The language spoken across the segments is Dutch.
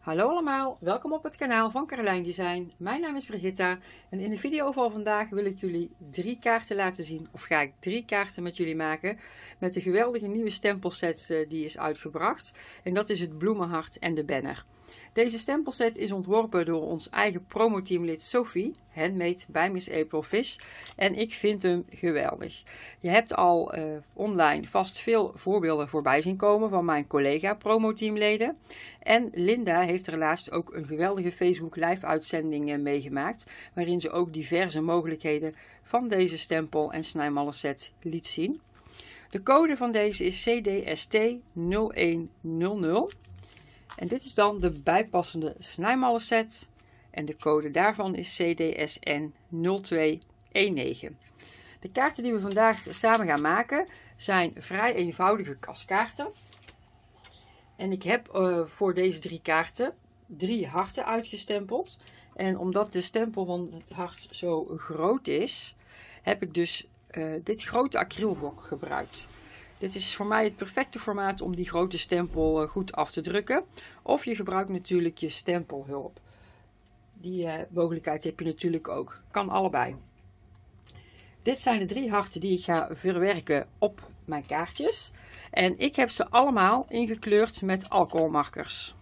Hallo allemaal, welkom op het kanaal van Carolijn Design. Mijn naam is Brigitta en in de video van vandaag wil ik jullie 3 kaarten laten zien. Of ga ik 3 kaarten met jullie maken met de geweldige nieuwe stempelset die is uitgebracht. En dat is het bloemenhart en de banner. Deze stempelset is ontworpen door ons eigen promoteamlid Sophie, handmade bij Miss April Fish. En ik vind hem geweldig. Je hebt al online vast veel voorbeelden voorbij zien komen van mijn collega promoteamleden. En Linda heeft er laatst ook een geweldige Facebook live uitzending meegemaakt, waarin ze ook diverse mogelijkheden van deze stempel en snijmallen set liet zien. De code van deze is CDST 0100. En dit is dan de bijpassende snijmallen set. En de code daarvan is CDSN 0219. De kaarten die we vandaag samen gaan maken zijn vrij eenvoudige kaskaarten. En ik heb voor deze 3 kaarten 3 harten uitgestempeld. En omdat de stempel van het hart zo groot is, heb ik dus dit grote acrylblok gebruikt. Dit is voor mij het perfecte formaat om die grote stempel goed af te drukken. Of je gebruikt natuurlijk je stempelhulp. Die mogelijkheid heb je natuurlijk ook. Kan allebei. Dit zijn de 3 harten die ik ga verwerken op mijn kaartjes. En ik heb ze allemaal ingekleurd met alcoholmarkers.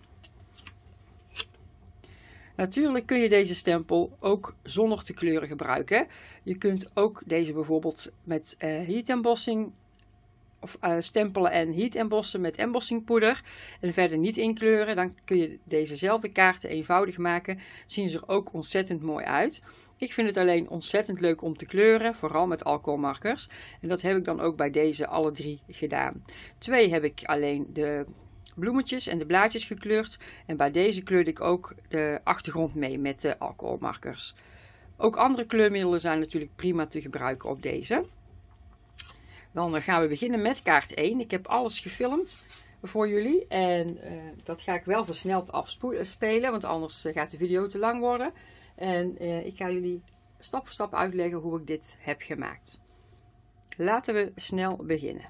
Natuurlijk kun je deze stempel ook zonder te kleuren gebruiken. Je kunt ook deze bijvoorbeeld met heat embossing of stempelen en heat embossen met embossingpoeder en verder niet inkleuren. Dan kun je dezezelfde kaarten eenvoudig maken. Zien ze er ook ontzettend mooi uit. Ik vind het alleen ontzettend leuk om te kleuren, vooral met alcoholmarkers. En dat heb ik dan ook bij deze alle 3 gedaan. 2 heb ik alleen de bloemetjes en de blaadjes gekleurd. En bij deze kleurde ik ook de achtergrond mee met de alcoholmarkers. Ook andere kleurmiddelen zijn natuurlijk prima te gebruiken op deze. Dan gaan we beginnen met kaart 1. Ik heb alles gefilmd voor jullie. En dat ga ik wel versneld afspelen, want anders gaat de video te lang worden. En ik ga jullie stap voor stap uitleggen hoe ik dit heb gemaakt. Laten we snel beginnen.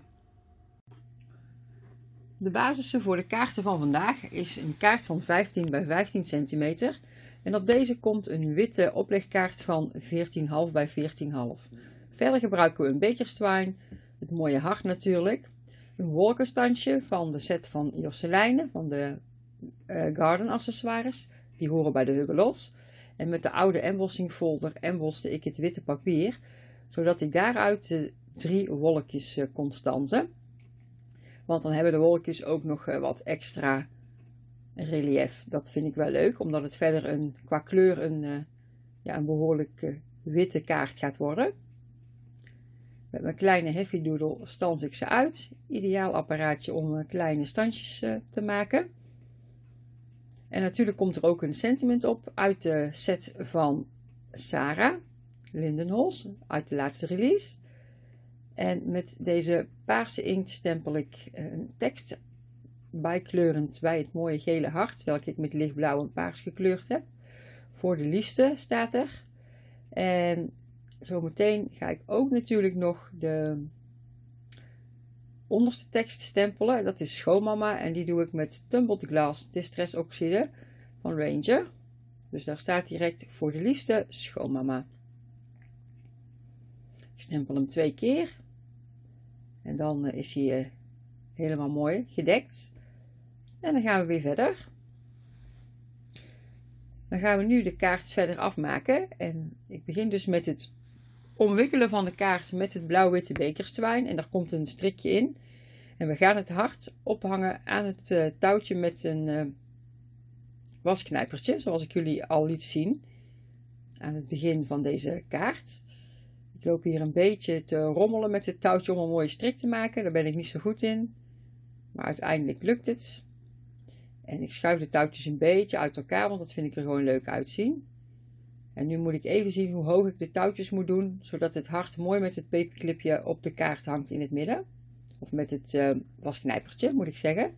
De basis voor de kaarten van vandaag is een kaart van 15 bij 15 centimeter. En op deze komt een witte oplegkaart van 14,5 bij 14,5. Verder gebruiken we een bekerstwijn, het mooie hart natuurlijk, een wolkenstandje van de set van Josseline, van de garden accessoires. Die horen bij de Hugelots. En met de oude embossing folder emboste ik het witte papier, zodat ik daaruit de 3 wolkjes kon stanzen. Want dan hebben de wolkjes ook nog wat extra relief. Dat vind ik wel leuk, omdat het verder qua kleur een behoorlijk witte kaart gaat worden. Met mijn kleine Heavy Doodle stans ik ze uit. Ideaal apparaatje om kleine standjes te maken. En natuurlijk komt er ook een sentiment op uit de set van Sarah Lindenholz, uit de laatste release. En met deze paarse inkt stempel ik een tekst bijkleurend bij het mooie gele hart, welke ik met lichtblauw en paars gekleurd heb. Voor de liefste staat er. En zometeen ga ik ook natuurlijk nog de onderste tekst stempelen. Dat is Schoonmama en die doe ik met Tumbled Glass Distress Oxide van Ranger. Dus daar staat direct voor de liefste Schoonmama. Ik stempel hem 2 keer. En dan is hij helemaal mooi gedekt. En dan gaan we weer verder. Dan gaan we nu de kaart verder afmaken. En ik begin dus met het omwikkelen van de kaart met het blauw-witte bekerstwijn. En daar komt een strikje in. En we gaan het hart ophangen aan het touwtje met een wasknijpertje. Zoals ik jullie al liet zien aan het begin van deze kaart. Ik loop hier een beetje te rommelen met het touwtje om een mooie strik te maken. Daar ben ik niet zo goed in. Maar uiteindelijk lukt het. En ik schuif de touwtjes een beetje uit elkaar, want dat vind ik er gewoon leuk uitzien. En nu moet ik even zien hoe hoog ik de touwtjes moet doen, zodat het hart mooi met het paperclipje op de kaart hangt in het midden. Of met het wasknijpertje, moet ik zeggen.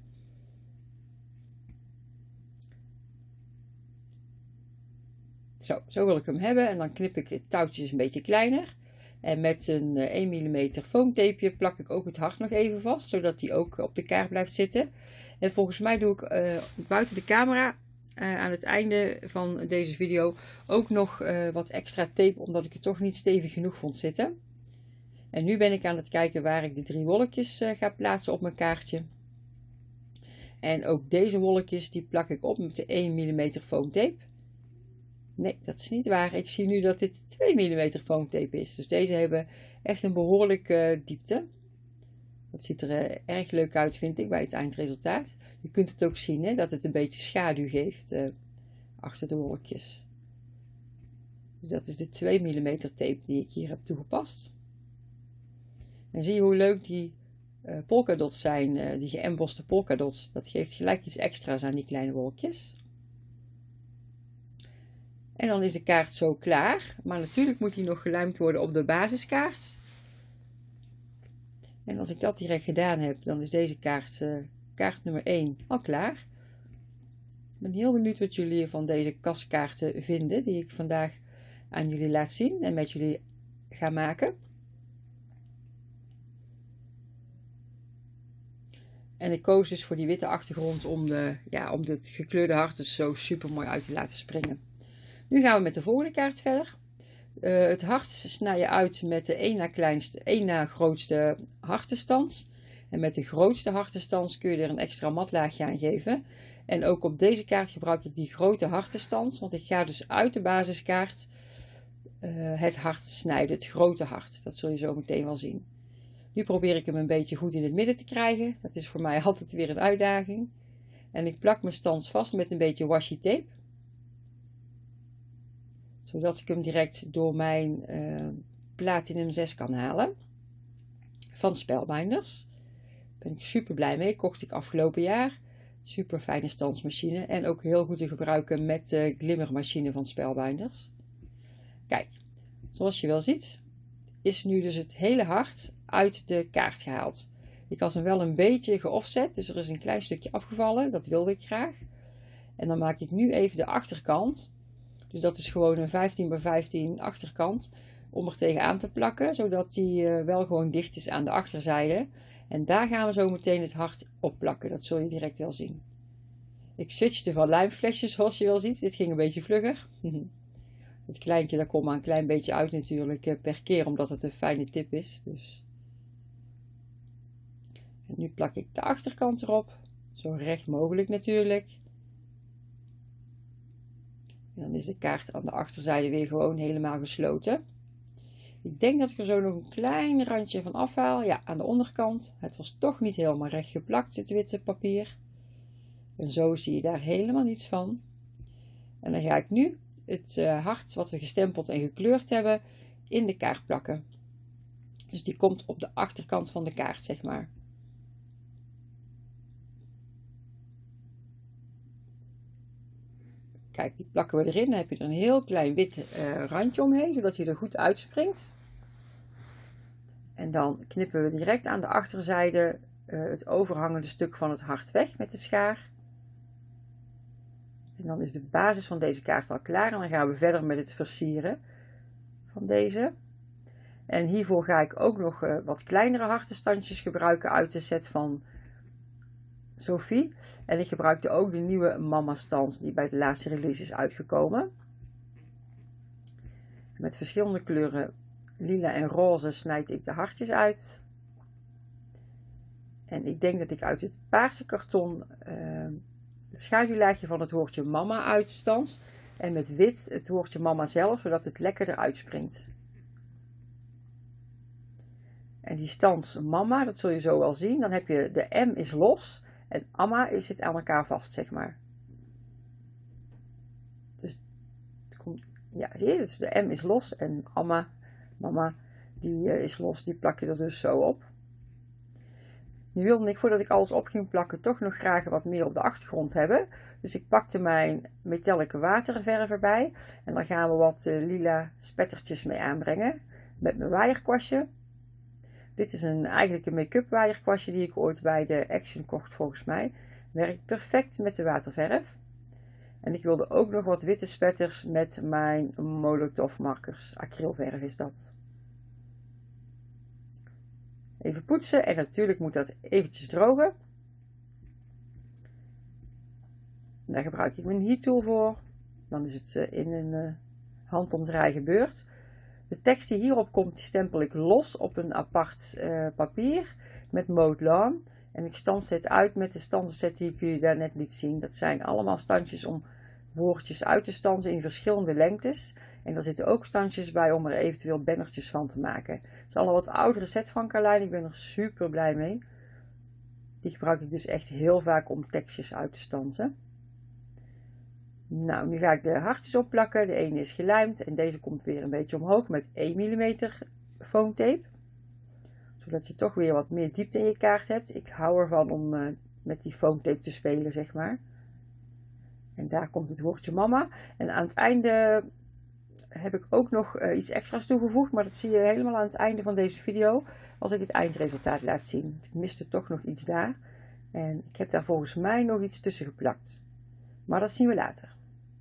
Zo wil ik hem hebben. En dan knip ik het touwtjes een beetje kleiner. En met een 1 mm foamtapeje plak ik ook het hart nog even vast, zodat die ook op de kaart blijft zitten. En volgens mij doe ik buiten de camera aan het einde van deze video ook nog wat extra tape, omdat ik het toch niet stevig genoeg vond zitten. En nu ben ik aan het kijken waar ik de 3 wolkjes ga plaatsen op mijn kaartje. En ook deze wolkjes die plak ik op met de 1 mm foamtape. Nee, dat is niet waar. Ik zie nu dat dit 2 mm foamtape is. Dus deze hebben echt een behoorlijke diepte. Dat ziet er erg leuk uit, vind ik, bij het eindresultaat. Je kunt het ook zien, hè, dat het een beetje schaduw geeft achter de wolkjes. Dus dat is de 2 mm tape die ik hier heb toegepast. En zie je hoe leuk die polkadots zijn, die geëmboste polkadots. Dat geeft gelijk iets extra's aan die kleine wolkjes. En dan is de kaart zo klaar. Maar natuurlijk moet die nog gelijmd worden op de basiskaart. En als ik dat direct gedaan heb, dan is deze kaart, kaart nummer 1, al klaar. Ik ben heel benieuwd wat jullie van deze kaskaarten vinden, die ik vandaag aan jullie laat zien en met jullie ga maken. En ik koos dus voor die witte achtergrond om dit gekleurde hart dus zo super mooi uit te laten springen. Nu gaan we met de volgende kaart verder. Het hart snij je uit met de 1 na grootste hartenstans. En met de grootste hartenstans kun je er een extra matlaagje aan geven. En ook op deze kaart gebruik ik die grote hartenstans, want ik ga dus uit de basiskaart het hart snijden, het grote hart. Dat zul je zo meteen wel zien. Nu probeer ik hem een beetje goed in het midden te krijgen. Dat is voor mij altijd weer een uitdaging. En ik plak mijn stans vast met een beetje washi tape. Zodat ik hem direct door mijn Platinum 6 kan halen. Van Spellbinders. Daar ben ik super blij mee. Kocht ik afgelopen jaar. Super fijne stansmachine. En ook heel goed te gebruiken met de glimmermachine van Spellbinders. Kijk, zoals je wel ziet, is nu dus het hele hart uit de kaart gehaald. Ik had hem wel een beetje geoffset, dus er is een klein stukje afgevallen. Dat wilde ik graag. En dan maak ik nu even de achterkant. Dus dat is gewoon een 15 bij 15 achterkant om er tegenaan te plakken, zodat die wel gewoon dicht is aan de achterzijde. En daar gaan we zo meteen het hart op plakken. Dat zul je direct wel zien. Ik switchte van lijmflesjes, zoals je wel ziet. Dit ging een beetje vlugger. Het kleintje, daar komt maar een klein beetje uit natuurlijk per keer, omdat het een fijne tip is. Dus. En nu plak ik de achterkant erop. Zo recht mogelijk natuurlijk. En dan is de kaart aan de achterzijde weer gewoon helemaal gesloten. Ik denk dat ik er zo nog een klein randje van afhaal. Ja, aan de onderkant. Het was toch niet helemaal recht geplakt, dit witte papier. En zo zie je daar helemaal niets van. En dan ga ik nu het hart wat we gestempeld en gekleurd hebben in de kaart plakken. Dus die komt op de achterkant van de kaart, zeg maar. Kijk, die plakken we erin. Dan heb je er een heel klein wit randje omheen, zodat hij er goed uitspringt. En dan knippen we direct aan de achterzijde het overhangende stuk van het hart weg met de schaar. En dan is de basis van deze kaart al klaar. En dan gaan we verder met het versieren van deze. En hiervoor ga ik ook nog wat kleinere hartenstandjes gebruiken uit de set van Sophie. En ik gebruikte ook de nieuwe Mama Stans die bij de laatste release is uitgekomen. Met verschillende kleuren lila en roze snijd ik de hartjes uit. En ik denk dat ik uit het paarse karton het schaduwlaagje van het woordje mama uitstans. En met wit het woordje mama zelf, zodat het lekker eruit springt. En die stans mama, dat zul je zo wel zien. Dan heb je de M is los en amma zit aan elkaar vast, zeg maar. Dus het komt, ja, zie je, dus de M is los en amma, mama, die is los. Die plak je er dus zo op. Nu wilde ik, voordat ik alles op ging plakken, toch nog graag wat meer op de achtergrond hebben. Dus ik pakte mijn metallic waterverf erbij. En dan gaan we wat lila spettertjes mee aanbrengen. Met mijn waaierkwastje. Dit is eigenlijk een make-up waaierkwastje die ik ooit bij de Action kocht volgens mij. Werkt perfect met de waterverf. En ik wilde ook nog wat witte spetters met mijn Molotov markers. Acrylverf is dat. Even poetsen en natuurlijk moet dat eventjes drogen. Daar gebruik ik mijn heat tool voor. Dan is het in een handomdraai gebeurd. De tekst die hierop komt, die stempel ik los op een apart papier met Mode Lawn. En ik stans dit uit met de stansenset die ik jullie daar net liet zien. Dat zijn allemaal standjes om woordjes uit te stansen in verschillende lengtes. En daar zitten ook standjes bij om er eventueel bannertjes van te maken. Het is al een wat oudere set van Carlijn. Ik ben er super blij mee. Die gebruik ik dus echt heel vaak om tekstjes uit te stansen. Nou, nu ga ik de hartjes opplakken. De ene is gelijmd en deze komt weer een beetje omhoog met 1 mm foam tape. Zodat je toch weer wat meer diepte in je kaart hebt. Ik hou ervan om met die foam tape te spelen, zeg maar. En daar komt het woordje mama. En aan het einde heb ik ook nog iets extra's toegevoegd. Maar dat zie je helemaal aan het einde van deze video. Als ik het eindresultaat laat zien. Ik miste toch nog iets daar. En ik heb daar volgens mij nog iets tussen geplakt. Maar dat zien we later.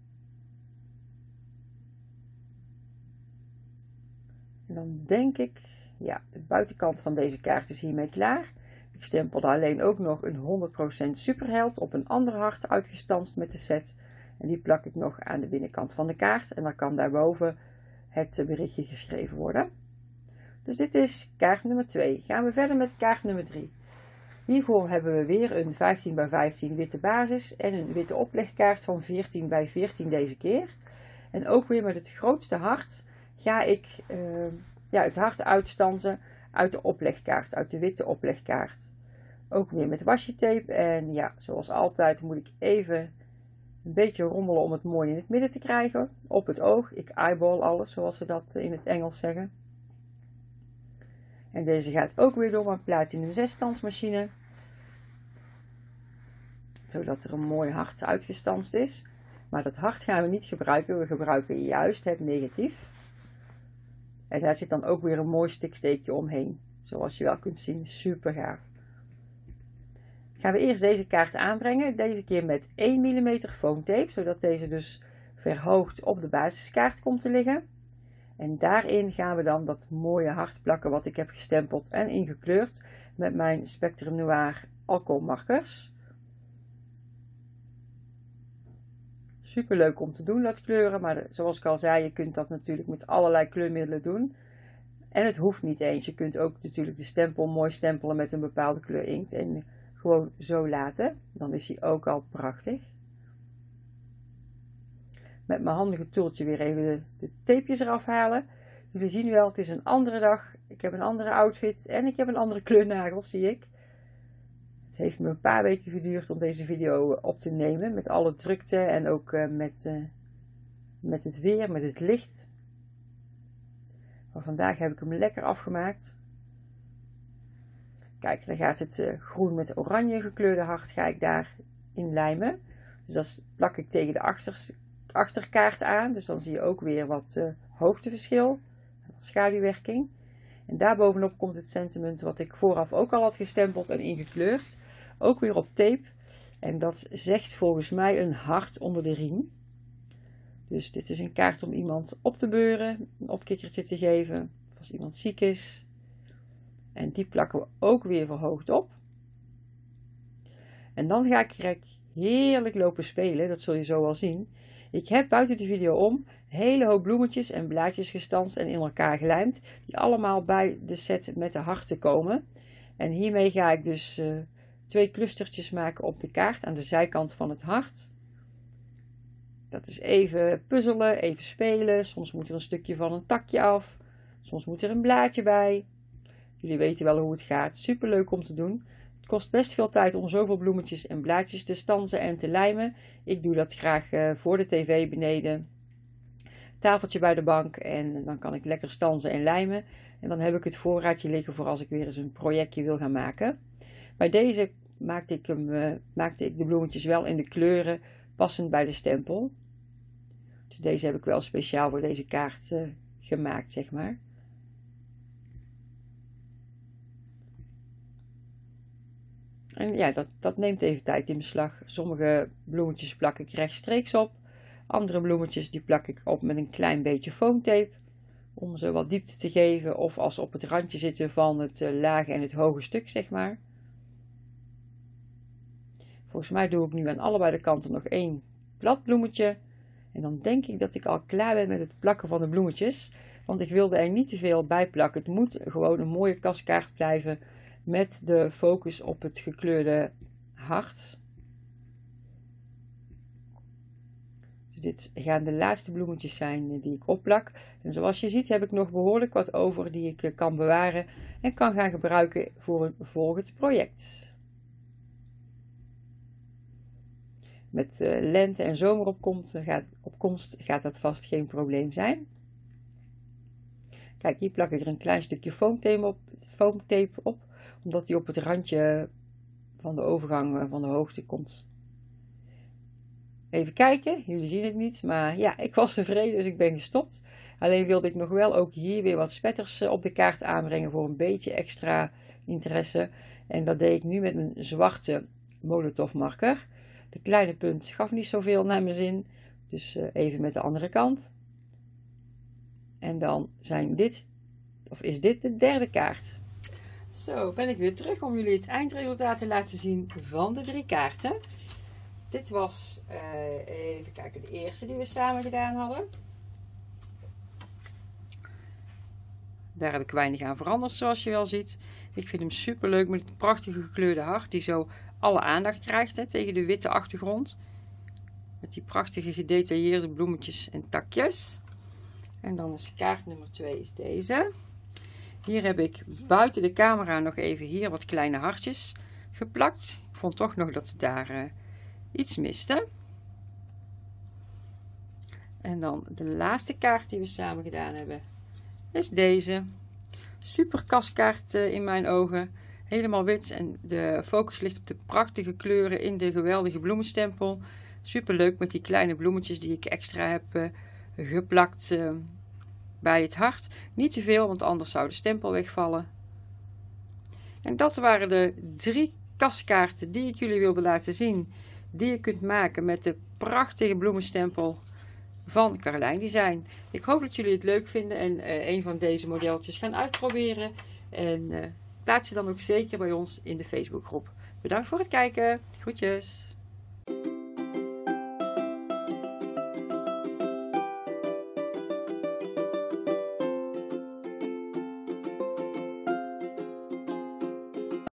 En dan denk ik, ja, de buitenkant van deze kaart is hiermee klaar. Ik stempelde alleen ook nog een 100% superheld op een ander hart uitgestanst met de set. En die plak ik nog aan de binnenkant van de kaart. En dan kan daarboven het berichtje geschreven worden. Dus dit is kaart nummer 2. Gaan we verder met kaart nummer 3. Hiervoor hebben we weer een 15 bij 15 witte basis en een witte oplegkaart van 14 bij 14 deze keer. En ook weer met het grootste hart ga ik het hart uitstansen uit de oplegkaart, uit de witte oplegkaart. Ook weer met washi tape en ja, zoals altijd moet ik even een beetje rommelen om het mooi in het midden te krijgen. Op het oog, ik eyeball alles zoals ze dat in het Engels zeggen. En deze gaat ook weer door mijn Platinum 6 stansmachine. Zodat er een mooi hart uitgestanst is. Maar dat hart gaan we niet gebruiken. We gebruiken juist het negatief. En daar zit dan ook weer een mooi stiksteekje omheen. Zoals je wel kunt zien. Super gaaf. Gaan we eerst deze kaart aanbrengen. Deze keer met 1 mm foam tape. Zodat deze dus verhoogd op de basiskaart komt te liggen. En daarin gaan we dan dat mooie hart plakken wat ik heb gestempeld en ingekleurd met mijn Spectrum Noir alcoholmarkers. Super leuk om te doen, dat kleuren, maar zoals ik al zei, je kunt dat natuurlijk met allerlei kleurmiddelen doen. En het hoeft niet eens, je kunt ook natuurlijk de stempel mooi stempelen met een bepaalde kleur inkt en gewoon zo laten. Dan is hij ook al prachtig. Met mijn handige toeltje weer even de tapejes eraf halen. Jullie zien wel, het is een andere dag. Ik heb een andere outfit en ik heb een andere kleur nagels, zie ik. Het heeft me een paar weken geduurd om deze video op te nemen. Met alle drukte en ook met het weer, met het licht. Maar vandaag heb ik hem lekker afgemaakt. Kijk, dan gaat het groen met oranje gekleurde hart ga ik daar in lijmen. Dus dat plak ik tegen de achterkaart aan. Dus dan zie je ook weer wat hoogteverschil. Wat schaduwwerking. En daarbovenop komt het sentiment wat ik vooraf ook al had gestempeld en ingekleurd. Ook weer op tape. En dat zegt volgens mij een hart onder de riem. Dus dit is een kaart om iemand op te beuren. Een opkikkertje te geven. Of als iemand ziek is. En die plakken we ook weer verhoogd op. En dan ga ik heerlijk lopen spelen. Dat zul je zo wel zien. Ik heb buiten de video om een hele hoop bloemetjes en blaadjes gestanst en in elkaar gelijmd. Die allemaal bij de set met de harten komen. En hiermee ga ik dus 2 clustertjes maken op de kaart aan de zijkant van het hart. Dat is even puzzelen, even spelen. Soms moet er een stukje van een takje af. Soms moet er een blaadje bij. Jullie weten wel hoe het gaat. Super leuk om te doen. Het kost best veel tijd om zoveel bloemetjes en blaadjes te stansen en te lijmen. Ik doe dat graag voor de tv beneden. Tafeltje bij de bank en dan kan ik lekker stansen en lijmen. En dan heb ik het voorraadje liggen voor als ik weer eens een projectje wil gaan maken. Bij deze maakte ik de bloemetjes wel in de kleuren passend bij de stempel. Dus deze heb ik wel speciaal voor deze kaart gemaakt, zeg maar. En ja, dat neemt even tijd in beslag. Sommige bloemetjes plak ik rechtstreeks op. Andere bloemetjes die plak ik op met een klein beetje foamtape. Om ze wat diepte te geven. Of als ze op het randje zitten van het lage en het hoge stuk, zeg maar. Volgens mij doe ik nu aan allebei de kanten nog 1 plat bloemetje. En dan denk ik dat ik al klaar ben met het plakken van de bloemetjes. Want ik wilde er niet te veel bij plakken. Het moet gewoon een mooie kaskaart blijven met de focus op het gekleurde hart. Dus dit gaan de laatste bloemetjes zijn die ik opplak. En zoals je ziet heb ik nog behoorlijk wat over die ik kan bewaren en kan gaan gebruiken voor een volgend project. Met lente en zomeropkomst gaat dat vast geen probleem zijn. Kijk, hier plak ik er een klein stukje foamtape op, omdat die op het randje van de overgang van de hoogte komt. Even kijken, jullie zien het niet, maar ja, ik was tevreden, dus ik ben gestopt. Alleen wilde ik nog wel ook hier weer wat spetters op de kaart aanbrengen voor een beetje extra interesse. En dat deed ik nu met mijn zwarte Molotow marker. De kleine punt gaf niet zoveel naar mijn zin, dus even met de andere kant. En dan is dit de derde kaart. Zo, ben ik weer terug om jullie het eindresultaat te laten zien van de 3 kaarten. Dit was, even kijken, de eerste die we samen gedaan hadden. Daar heb ik weinig aan veranderd, zoals je wel ziet. Ik vind hem super leuk met het prachtige gekleurde hart, die zo alle aandacht krijgt tegen de witte achtergrond. Met die prachtige gedetailleerde bloemetjes en takjes. En dan is kaart nummer 2 is deze. Hier heb ik buiten de camera nog even hier wat kleine hartjes geplakt. Ik vond toch nog dat ze daar iets miste. En dan de laatste kaart die we samen gedaan hebben is deze. Super kaskaart in mijn ogen. Helemaal wit en de focus ligt op de prachtige kleuren in de geweldige bloemenstempel. Super leuk met die kleine bloemetjes die ik extra heb geplakt bij het hart. Niet te veel, want anders zou de stempel wegvallen. En dat waren de 3 kaskaarten die ik jullie wilde laten zien. Die je kunt maken met de prachtige bloemenstempel van Carlijn Design. Ik hoop dat jullie het leuk vinden en een van deze modelletjes gaan uitproberen. En plaats je dan ook zeker bij ons in de Facebookgroep. Bedankt voor het kijken. Groetjes.